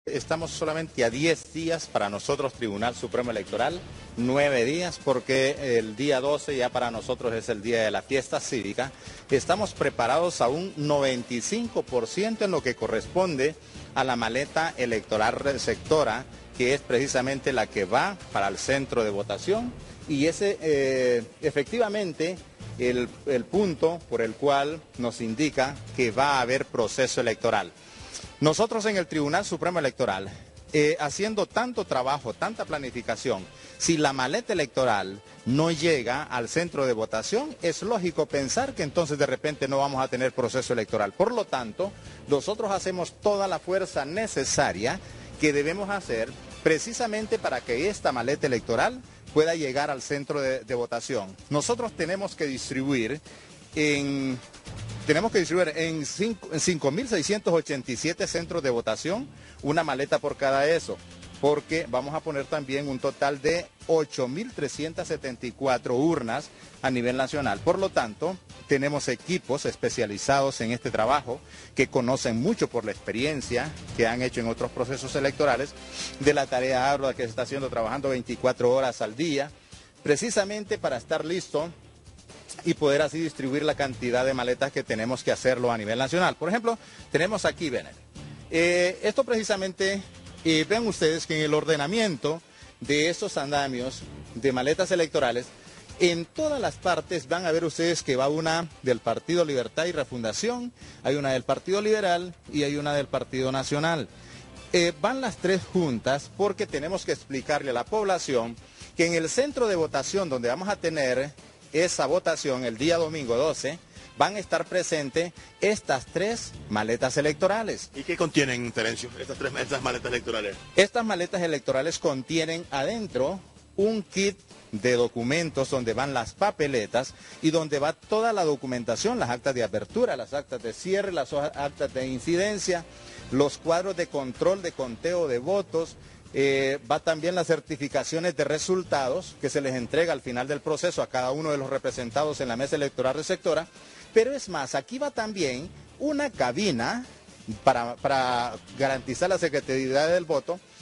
Estamos solamente a 10 días para nosotros, Tribunal Supremo Electoral, 9 días, porque el día 12 ya para nosotros es el día de la fiesta cívica. Estamos preparados a un 95% en lo que corresponde a la maleta electoral receptora, que es precisamente la que va para el centro de votación, y ese efectivamente el punto por el cual nos indica que va a haber proceso electoral. Nosotros en el Tribunal Supremo Electoral, haciendo tanto trabajo, tanta planificación, si la maleta electoral no llega al centro de votación, es lógico pensar que entonces de repente no vamos a tener proceso electoral. Por lo tanto, nosotros hacemos toda la fuerza necesaria que debemos hacer precisamente para que esta maleta electoral pueda llegar al centro de votación. Nosotros tenemos que distribuir en 5.687 centros de votación una maleta por cada eso, porque vamos a poner también un total de 8.374 urnas a nivel nacional. Por lo tanto, tenemos equipos especializados en este trabajo que conocen mucho por la experiencia que han hecho en otros procesos electorales, de la tarea ardua que se está haciendo trabajando 24 horas al día, precisamente para estar listo y poder así distribuir la cantidad de maletas que tenemos que hacerlo a nivel nacional. Por ejemplo, tenemos aquí, ven, esto precisamente, ven ustedes que en el ordenamiento de estos andamios de maletas electorales, en todas las partes van a ver ustedes que va una del Partido Libertad y Refundación, hay una del Partido Liberal y hay una del Partido Nacional. Van las tres juntas porque tenemos que explicarle a la población que en el centro de votación donde vamos a tener esa votación el día domingo 12, van a estar presentes estas tres maletas electorales. ¿Y qué contienen, Terencio, estas maletas electorales? Estas maletas electorales contienen adentro un kit de documentos donde van las papeletas y donde va toda la documentación, las actas de apertura, las actas de cierre, las actas de incidencia, los cuadros de control de conteo de votos. Va también las certificaciones de resultados que se les entrega al final del proceso a cada uno de los representados en la mesa electoral receptora, pero es más, aquí va también una cabina para garantizar la secretividad del voto,